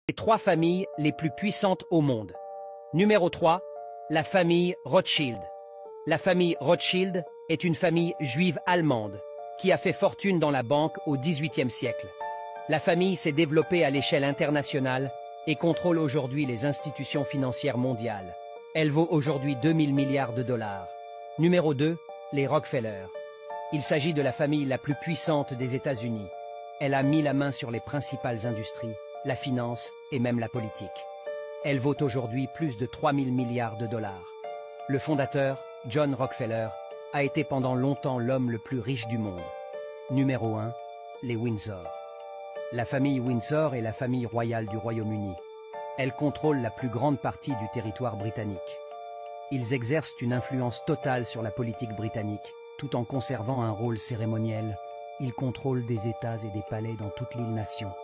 Les trois familles les plus puissantes au monde. Numéro 3, la famille Rothschild. La famille Rothschild est une famille juive allemande qui a fait fortune dans la banque au XVIIIe siècle. La famille s'est développée à l'échelle internationale et contrôle aujourd'hui les institutions financières mondiales. Elle vaut aujourd'hui 2000 milliards de dollars. Numéro 2, les Rockefeller. Il s'agit de la famille la plus puissante des États-Unis. Elle a mis la main sur les principales industries, la finance et même la politique. Elle vaut aujourd'hui plus de 3000 milliards de dollars. Le fondateur, John Rockefeller, a été pendant longtemps l'homme le plus riche du monde. Numéro 1, les Windsor. La famille Windsor est la famille royale du Royaume-Uni. Elle contrôle la plus grande partie du territoire britannique. Ils exercent une influence totale sur la politique britannique, tout en conservant un rôle cérémoniel. Ils contrôlent des États et des palais dans toute l'île-nation.